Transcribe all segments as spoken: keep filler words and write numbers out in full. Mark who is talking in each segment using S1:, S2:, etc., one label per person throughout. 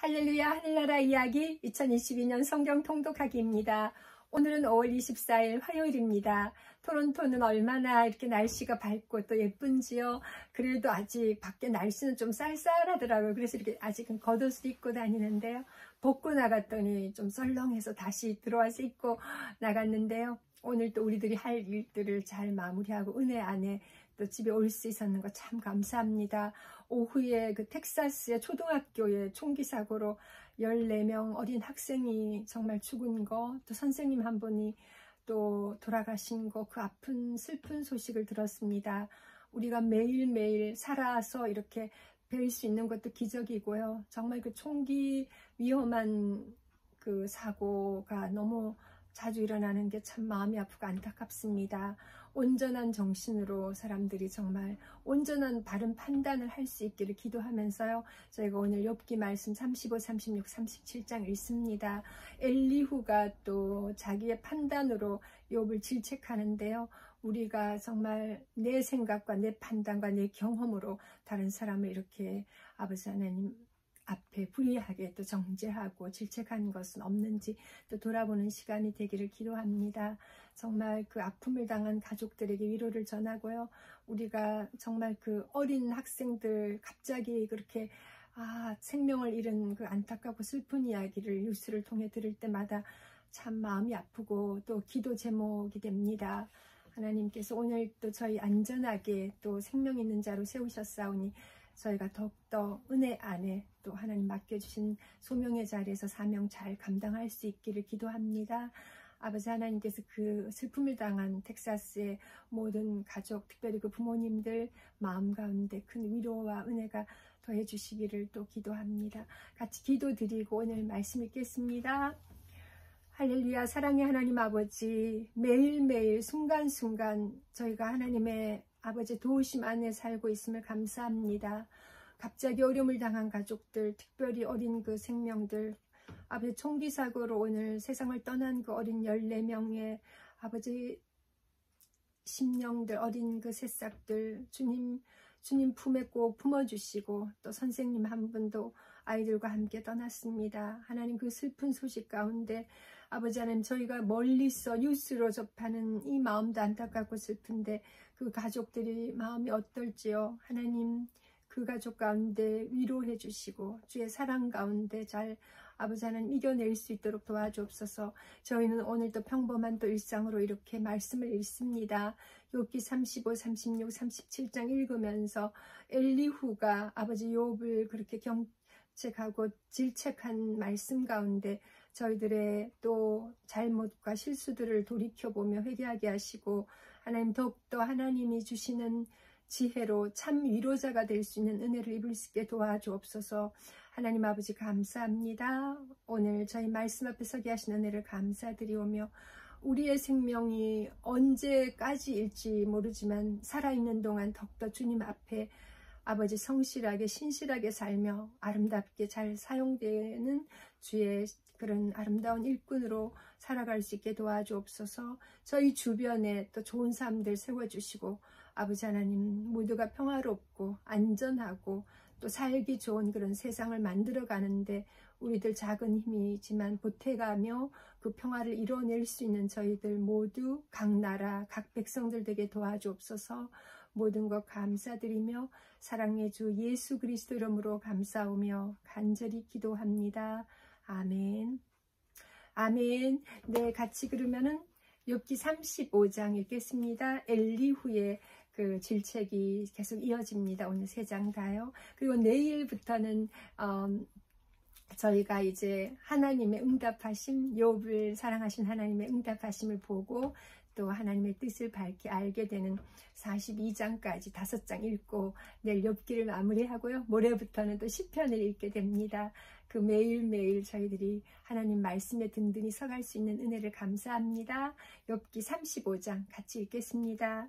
S1: 할렐루야 하늘나라 이야기 이천이십이 년 성경 통독하기입니다. 오늘은 오월 이십사일 화요일입니다. 토론토는 얼마나 이렇게 날씨가 밝고 또 예쁜지요. 그래도 아직 밖에 날씨는 좀 쌀쌀하더라고요. 그래서 이렇게 아직은 겉옷을 입고 다니는데요. 벗고 나갔더니 좀 썰렁해서 다시 들어와서 입고 나갔는데요. 오늘 또 우리들이 할 일들을 잘 마무리하고 은혜 안에 또 집에 올 수 있었는 거 참 감사합니다. 오후에 그 텍사스의 초등학교에 총기 사고로 열네 명 어린 학생이 정말 죽은 거, 또 선생님 한 분이 또 돌아가신 거, 그 아픈 슬픈 소식을 들었습니다. 우리가 매일매일 살아서 이렇게 뵐 수 있는 것도 기적이고요. 정말 그 총기 위험한 그 사고가 너무 자주 일어나는 게 참 마음이 아프고 안타깝습니다. 온전한 정신으로 사람들이 정말 온전한 바른 판단을 할 수 있기를 기도하면서요. 저희가 오늘 욥기 말씀 삼십오, 삼십육, 삼십칠 장 읽습니다. 엘리후가 또 자기의 판단으로 욥을 질책하는데요. 우리가 정말 내 생각과 내 판단과 내 경험으로 다른 사람을 이렇게 아버지 하나님 앞에 불의하게 또 정죄하고 질책하는 것은 없는지 또 돌아보는 시간이 되기를 기도합니다. 정말 그 아픔을 당한 가족들에게 위로를 전하고요. 우리가 정말 그 어린 학생들 갑자기 그렇게 아 생명을 잃은 그 안타깝고 슬픈 이야기를 뉴스를 통해 들을 때마다 참 마음이 아프고 또 기도 제목이 됩니다. 하나님께서 오늘 또 저희 안전하게 또 생명 있는 자로 세우셨사오니 저희가 더욱더 은혜 안에 또 하나님 맡겨주신 소명의 자리에서 사명 잘 감당할 수 있기를 기도합니다. 아버지 하나님께서 그 슬픔을 당한 텍사스의 모든 가족, 특별히 그 부모님들 마음 가운데 큰 위로와 은혜가 더해 주시기를 또 기도합니다. 같이 기도드리고 오늘 말씀 읽겠습니다. 할렐루야. 사랑의 하나님 아버지, 매일매일 순간순간 저희가 하나님의 아버지 도우심 안에 살고 있음을 감사합니다. 갑자기 어려움을 당한 가족들, 특별히 어린 그 생명들, 아버지 총기 사고로 오늘 세상을 떠난 그 어린 열네 명의 아버지 심령들, 어린 그 새싹들, 주님, 주님 품에 꼭 품어주시고 또 선생님 한 분도 아이들과 함께 떠났습니다. 하나님 그 슬픈 소식 가운데 아버지 하나님 저희가 멀리서 뉴스로 접하는 이 마음도 안타깝고 슬픈데 그 가족들이 마음이 어떨지요. 하나님 그 가족 가운데 위로해 주시고 주의 사랑 가운데 잘 아버지 하나님 이겨낼 수 있도록 도와주옵소서. 저희는 오늘도 평범한 또 일상으로 이렇게 말씀을 읽습니다. 욥기 삼십오, 삼십육, 삼십칠 장 읽으면서 엘리후가 아버지 욥을 그렇게 경책하고 질책한 말씀 가운데 저희들의 또 잘못과 실수들을 돌이켜보며 회개하게 하시고 하나님 더욱더 하나님이 주시는 지혜로 참 위로자가 될 수 있는 은혜를 입을 수 있게 도와주옵소서. 하나님 아버지 감사합니다. 오늘 저희 말씀 앞에 서게 하신 은혜를 감사드리오며 우리의 생명이 언제까지일지 모르지만 살아있는 동안 더욱더 주님 앞에 아버지 성실하게 신실하게 살며 아름답게 잘 사용되는 주의 그런 아름다운 일꾼으로 살아갈 수 있게 도와주옵소서. 저희 주변에 또 좋은 사람들 세워주시고 아버지 하나님 모두가 평화롭고 안전하고 또 살기 좋은 그런 세상을 만들어 가는데 우리들 작은 힘이지만 보태가며 그 평화를 이뤄낼 수 있는 저희들 모두 각 나라 각 백성들 되게 도와주옵소서. 모든 것 감사드리며 사랑의 주 예수 그리스도 이름으로 감사오며 간절히 기도합니다. 아멘. 아멘. 네, 같이 그러면은 욥기 삼십오 장 읽겠습니다. 엘리후의 그 질책이 계속 이어집니다. 오늘 세 장 다요. 그리고 내일부터는 음, 저희가 이제 하나님의 응답하심, 욥을 사랑하신 하나님의 응답하심을 보고 또 하나님의 뜻을 밝히 알게 되는 사십이 장까지 다섯 장 읽고 내일 욥기를 마무리하고요. 모레부터는 또 시편을 읽게 됩니다. 그 매일매일 저희들이 하나님 말씀에 든든히 서갈 수 있는 은혜를 감사합니다. 욥기 삼십오 장 같이 읽겠습니다.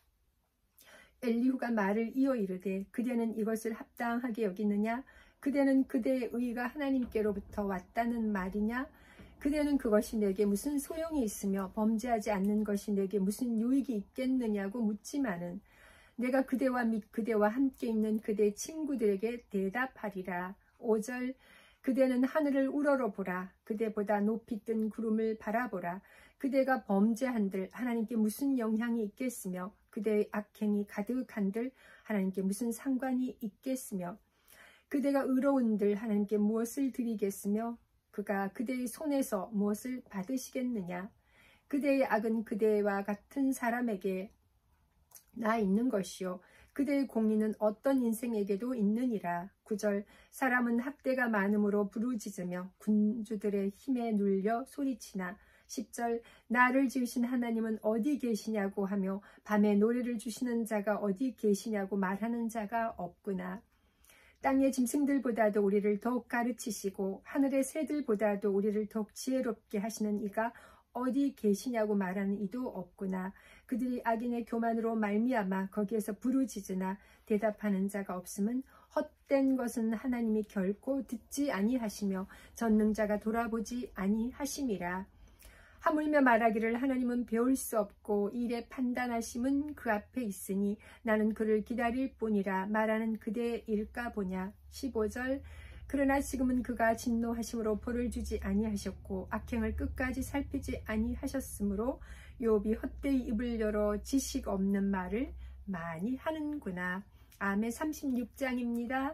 S1: 엘리후가 말을 이어 이르되 그대는 이것을 합당하게 여기느냐? 그대는 그대의 의가 하나님께로부터 왔다는 말이냐? 그대는 그것이 내게 무슨 소용이 있으며 범죄하지 않는 것이 내게 무슨 유익이 있겠느냐고 묻지만은 내가 그대와 및 그대와 함께 있는 그대의 친구들에게 대답하리라. 오 절 그대는 하늘을 우러러보라. 그대보다 높이 뜬 구름을 바라보라. 그대가 범죄한들 하나님께 무슨 영향이 있겠으며 그대의 악행이 가득한들 하나님께 무슨 상관이 있겠으며 그대가 의로운들 하나님께 무엇을 드리겠으며 그가 그대의 손에서 무엇을 받으시겠느냐. 그대의 악은 그대와 같은 사람에게 나 있는 것이요 그대의 공의는 어떤 인생에게도 있느니라. 구절 사람은 학대가 많음으로 부르짖으며 군주들의 힘에 눌려 소리치나. 십절 나를 지으신 하나님은 어디 계시냐고 하며 밤에 노래를 주시는 자가 어디 계시냐고 말하는 자가 없구나. 땅의 짐승들보다도 우리를 더욱 가르치시고 하늘의 새들보다도 우리를 더욱 지혜롭게 하시는 이가 어디 계시냐고 말하는 이도 없구나. 그들이 악인의 교만으로 말미암아 거기에서 부르짖으나 대답하는 자가 없음은 헛된 것은 하나님이 결코 듣지 아니하시며 전능자가 돌아보지 아니하심이라. 하물며 말하기를 하나님은 배울 수 없고 일에 판단하심은 그 앞에 있으니 나는 그를 기다릴 뿐이라 말하는 그대의 일까 보냐. 십오절 그러나 지금은 그가 진노하심으로 벌을 주지 아니하셨고 악행을 끝까지 살피지 아니하셨으므로 욥이 헛되이 입을 열어 지식 없는 말을 많이 하는구나. 아멘. 삼십육 장입니다.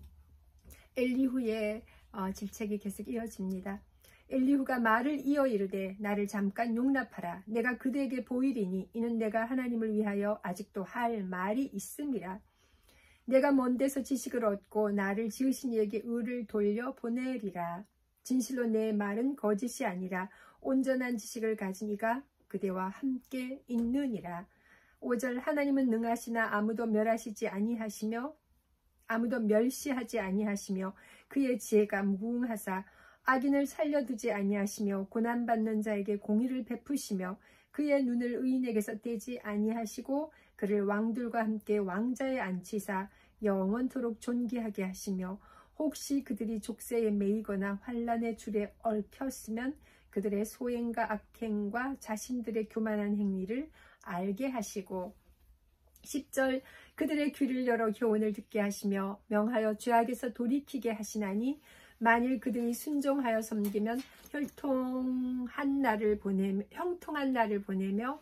S1: 엘리후의 어, 질책이 계속 이어집니다. 엘리후가 말을 이어 이르되 나를 잠깐 용납하라. 내가 그대에게 보이리니 이는 내가 하나님을 위하여 아직도 할 말이 있음이라. 내가 먼 데서 지식을 얻고 나를 지으신 이에게 의를 돌려 보내리라. 진실로 내 말은 거짓이 아니라 온전한 지식을 가진 이가 그대와 함께 있느니라. 오절 하나님은 능하시나 아무도 멸하시지 아니하시며 아무도 멸시하지 아니하시며 그의 지혜가 무궁하사 악인을 살려두지 아니하시며 고난받는 자에게 공의를 베푸시며 그의 눈을 의인에게서 떼지 아니하시고 그를 왕들과 함께 왕자에 앉히사 영원토록 존귀하게 하시며 혹시 그들이 족쇄에 매이거나 환난의 줄에 얽혔으면 그들의 소행과 악행과 자신들의 교만한 행위를 알게 하시고 십절 그들의 귀를 열어 교훈을 듣게 하시며 명하여 죄악에서 돌이키게 하시나니 만일 그들이 순종하여 섬기면 혈통한 날을 보내며 형통한 날을 보내며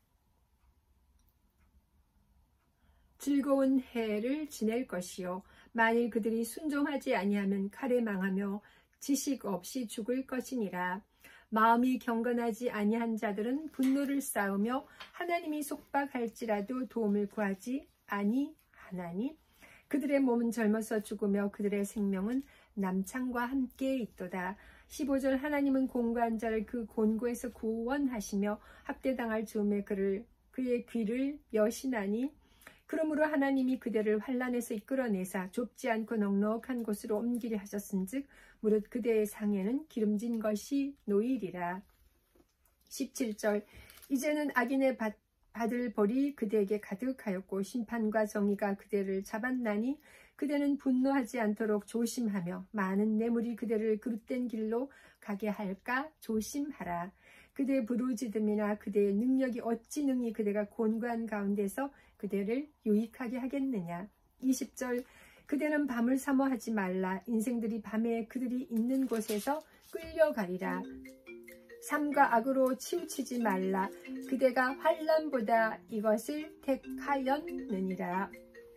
S1: 즐거운 해를 지낼 것이요 만일 그들이 순종하지 아니하면 칼에 망하며 지식 없이 죽을 것이니라. 마음이 경건하지 아니한 자들은 분노를 쌓으며 하나님이 속박할지라도 도움을 구하지 아니하나니 그들의 몸은 젊어서 죽으며 그들의 생명은 남창과 함께 있도다. 십오절 하나님은 공고한 자를 그 곤고에서 구원하시며 학대당할 즈음에 그를 그의 귀를 여시나니 그러므로 하나님이 그대를 환난에서 이끌어내사 좁지 않고 넉넉한 곳으로 옮기려 하셨은즉 무릇 그대의 상에는 기름진 것이 놓이리라. 십칠절 이제는 악인의 받, 받을 벌이 그대에게 가득하였고 심판과 정의가 그대를 잡았나니 그대는 분노하지 않도록 조심하며 많은 뇌물이 그대를 그릇된 길로 가게 할까 조심하라. 그대의 부르짖음이나 그대의 능력이 어찌 능히 그대가 곤고한 가운데서 그대를 유익하게 하겠느냐. 이십절 그대는 밤을 사모하지 말라. 인생들이 밤에 그들이 있는 곳에서 끌려가리라. 삶과 악으로 치우치지 말라. 그대가 환난보다 이것을 택하였느니라.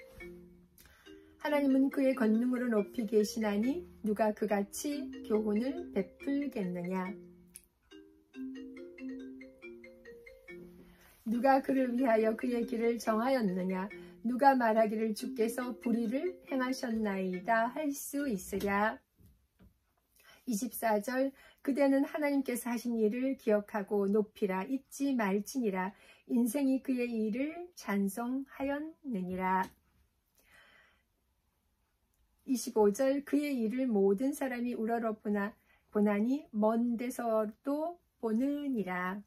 S1: 하나님은 그의 권능으로 높이 계시나니 누가 그같이 교훈을 베풀겠느냐. 누가 그를 위하여 그의 길을 정하였느냐. 누가 말하기를 주께서 불의를 행하셨나이다 할 수 있으랴. 이십사절 그대는 하나님께서 하신 일을 기억하고 높이라. 잊지 말지니라. 인생이 그의 일을 찬송하였느니라. 이십오절 그의 일을 모든 사람이 우러러보나 보나니 먼 데서도 보느니라.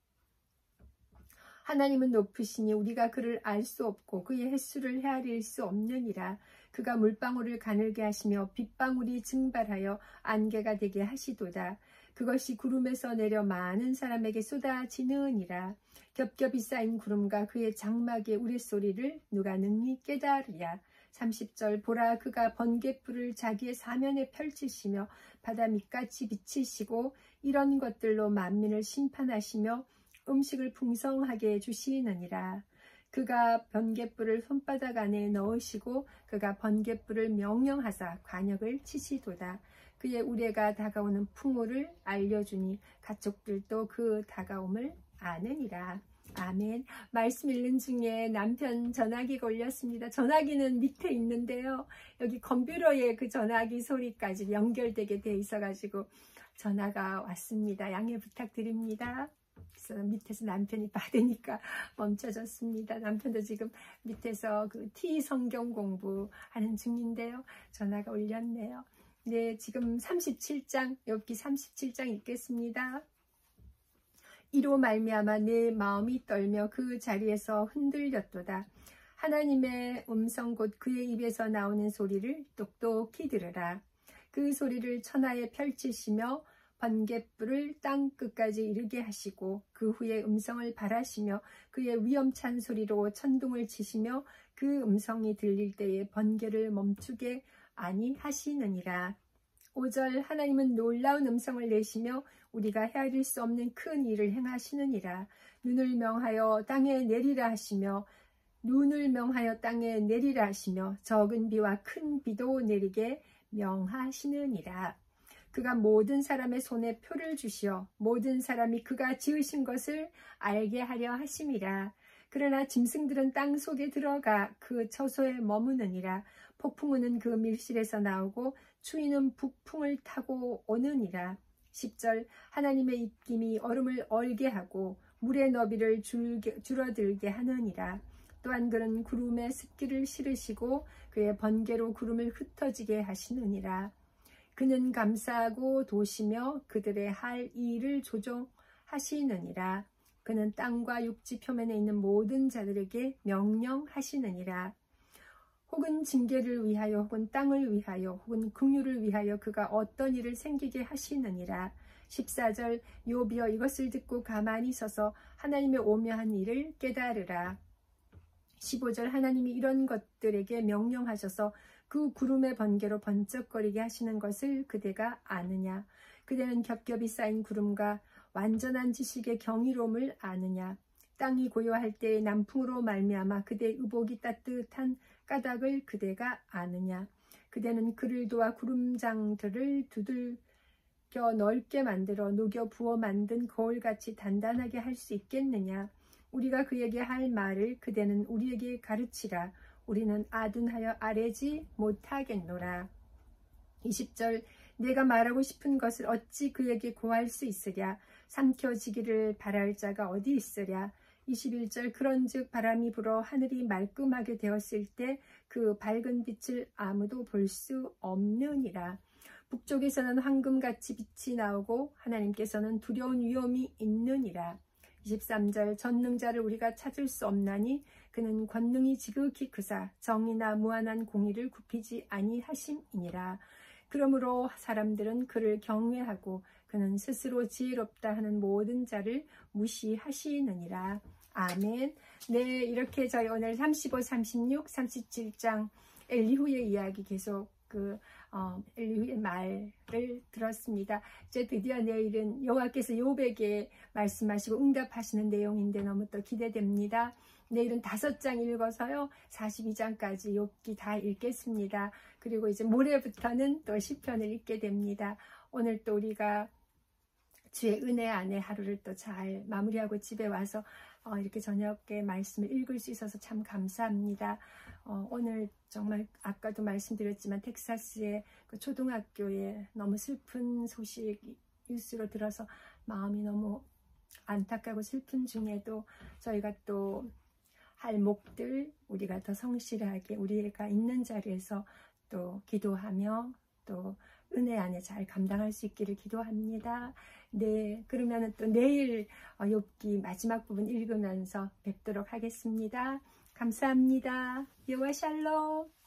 S1: 하나님은 높으시니 우리가 그를 알 수 없고 그의 횟수를 헤아릴 수 없느니라. 그가 물방울을 가늘게 하시며 빗방울이 증발하여 안개가 되게 하시도다. 그것이 구름에서 내려 많은 사람에게 쏟아지느니라. 겹겹이 쌓인 구름과 그의 장막의 우레소리를 누가 능히 깨달으랴. 삼십 절 보라 그가 번갯불을 자기의 사면에 펼치시며 바다 밑같이 비치시고 이런 것들로 만민을 심판하시며 음식을 풍성하게 주시느니라. 그가 번갯불을 손바닥 안에 넣으시고 그가 번갯불을 명령하사 관역을 치시도다. 그의 우레가 다가오는 풍우를 알려주니 가축들도 그 다가옴을 아느니라. 아멘. 말씀 읽는 중에 남편 전화기가 울렸습니다. 전화기는 밑에 있는데요. 여기 컴퓨터에 그 전화기 소리까지 연결되게 돼 있어가지고 전화가 왔습니다. 양해 부탁드립니다. 그래서 밑에서 남편이 받으니까 멈춰졌습니다. 남편도 지금 밑에서 그 T 성경 공부하는 중인데요. 전화가 울렸네요. 네, 지금 삼십칠 장, 욥기 삼십칠 장 읽겠습니다. 이로 말미암아 내 마음이 떨며 그 자리에서 흔들렸도다. 하나님의 음성 곧 그의 입에서 나오는 소리를 똑똑히 들으라. 그 소리를 천하에 펼치시며 번갯불을 땅 끝까지 이르게 하시고 그 후에 음성을 발하시며 그의 위엄찬 소리로 천둥을 치시며 그 음성이 들릴 때에 번개를 멈추게 아니하시느니라. 오 절 하나님은 놀라운 음성을 내시며 우리가 헤아릴 수 없는 큰 일을 행하시느니라. 눈을 명하여 땅에 내리라 하시며 눈을 명하여 땅에 내리라 하시며 적은 비와 큰 비도 내리게 명하시느니라. 그가 모든 사람의 손에 표를 주시어 모든 사람이 그가 지으신 것을 알게 하려 하심이라. 그러나 짐승들은 땅 속에 들어가 그 처소에 머무느니라. 폭풍우는 그 밀실에서 나오고 추위는 북풍을 타고 오느니라. 십 절 하나님의 입김이 얼음을 얼게 하고 물의 너비를 줄게, 줄어들게 하느니라. 또한 그는 구름에 습기를 실으시고 그의 번개로 구름을 흩어지게 하시느니라. 그는 감사하고 도시며 그들의 할 일을 조종하시느니라. 그는 땅과 육지 표면에 있는 모든 자들에게 명령하시느니라. 혹은 징계를 위하여 혹은 땅을 위하여 혹은 긍휼을 위하여 그가 어떤 일을 생기게 하시느니라. 십사 절 욥이여 이것을 듣고 가만히 서서 하나님의 오묘한 일을 깨달으라. 십오 절 하나님이 이런 것들에게 명령하셔서 그 구름의 번개로 번쩍거리게 하시는 것을 그대가 아느냐. 그대는 겹겹이 쌓인 구름과 완전한 지식의 경이로움을 아느냐. 땅이 고요할 때에 남풍으로 말미암아 그대의 의복이 따뜻한 까닭을 그대가 아느냐. 그대는 그를 도와 구름장들을 두들겨 넓게 만들어 녹여 부어 만든 거울같이 단단하게 할 수 있겠느냐. 우리가 그에게 할 말을 그대는 우리에게 가르치라. 우리는 아둔하여 아뢰지 못하겠노라. 이십 절 내가 말하고 싶은 것을 어찌 그에게 고할 수 있으랴. 삼켜지기를 바랄 자가 어디 있으랴. 이십일 절 그런즉 바람이 불어 하늘이 말끔하게 되었을 때 그 밝은 빛을 아무도 볼 수 없느니라. 북쪽에서는 황금같이 빛이 나오고 하나님께서는 두려운 위험이 있느니라. 이십삼 절 전능자를 우리가 찾을 수 없나니 그는 권능이 지극히 크사 정의나 무한한 공의를 굽히지 아니하심이니라. 그러므로 사람들은 그를 경외하고 그는 스스로 지혜롭다 하는 모든 자를 무시하시느니라. 아멘. 네, 이렇게 저희 오늘 삼십오, 삼십육, 삼십칠 장 엘리후의 이야기 계속 그 어, 엘리후의 말을 들었습니다. 이제 드디어 내일은 여호와께서 욥에게 말씀하시고 응답하시는 내용인데 너무 또 기대됩니다. 내일은 다섯 장 읽어서요 사십이 장까지 욥기 다 읽겠습니다. 그리고 이제 모레부터는 또 시편을 읽게 됩니다. 오늘 또 우리가 주의 은혜 안에 하루를 또 잘 마무리하고 집에 와서 어, 이렇게 저녁에 말씀을 읽을 수 있어서 참 감사합니다. 어, 오늘 정말 아까도 말씀드렸지만 텍사스의 그 초등학교에 너무 슬픈 소식 뉴스로 들어서 마음이 너무 안타깝고 슬픈 중에도 저희가 또 할 몫들 우리가 더 성실하게 우리가 있는 자리에서 또 기도하며 또 은혜 안에 잘 감당할 수 있기를 기도합니다. 네, 그러면 또 내일 욥기 마지막 부분 읽으면서 뵙도록 하겠습니다. 감사합니다. 여호와 샬롬.